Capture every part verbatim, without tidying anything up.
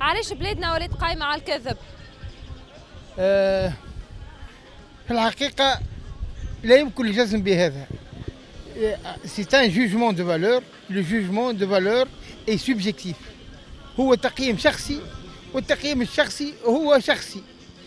علاش بلادنا ولات قايمة على الكذب؟ آه في الحقيقة لا يمكن الجزم بهذا. C'est un jugement de valeur. Le jugement de valeur est subjectif. هو تقييم شخصي، والتقييم الشخصي هو شخصي.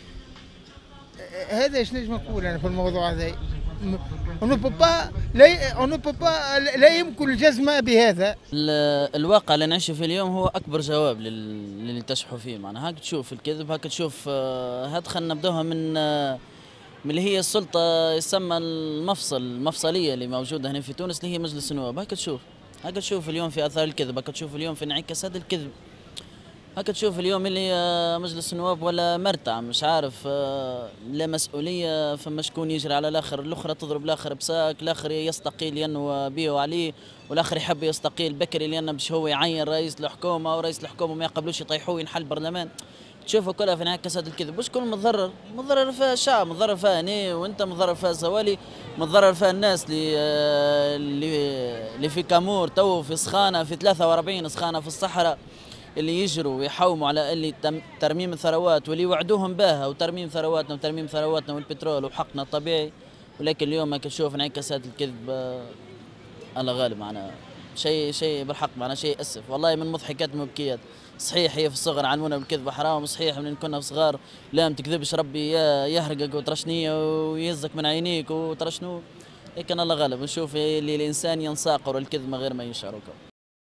هذا ايش نجم نقول انا في الموضوع هذا؟ on ne peut pas لا on ne peut pas لا يمكن الجزم بهذا. الواقع اللي نعيشه فيه اليوم هو اكبر جواب للي تشحوا فيه. معناها هاك تشوف الكذب، هاك تشوف. هاد خلينا نبداوها من من اللي هي السلطه يسمى المفصل المفصليه اللي موجوده هنا في تونس، اللي هي مجلس النواب. هاك تشوف هاك تشوف اليوم في اثار الكذب، هاك تشوف اليوم في انعكاس هذا الكذب. هاك تشوف اليوم اللي مجلس النواب ولا مرتع، مش عارف، لا مسؤوليه. فما شكون يجري على الاخر، الاخرى تضرب الاخر بساك، الاخر يستقيل لانه بيه وعليه، والاخر يحب يستقيل بكري لانه باش هو يعين رئيس الحكومه، ورئيس الحكومه ما يقبلوش يطيحوه ينحل برلمان. تشوفوا كلها في انعكاس هذا الكذب. وشكون متضرر؟ متضرر فيها الشعب، متضرر فيها انا وانت، متضرر فيها زوالي، متضرر فيها الناس اللي اللي اللي في كامور تو في سخانه، في ثلاثة وأربعين سخانه في الصحراء، اللي يجروا ويحوموا على اللي ترميم الثروات، واللي يوعدوهم باها وترميم ثرواتنا وترميم ثرواتنا والبترول وحقنا الطبيعي. ولكن اليوم ما كنشوف انعكاسات الكذب. الله غالب. معنا شيء شيء بالحق، معنا شيء اسف والله، من مضحكات مبكيات. صحيح هي في الصغر علمونا بالكذب حرام، صحيح من كنا صغار لا ما تكذبش ربي يهرقك وترشنيه ويهزك من عينيك وترشنو. لكن الله غالب نشوف اللي الانسان ينساقر الكذب من غير ما يشعر.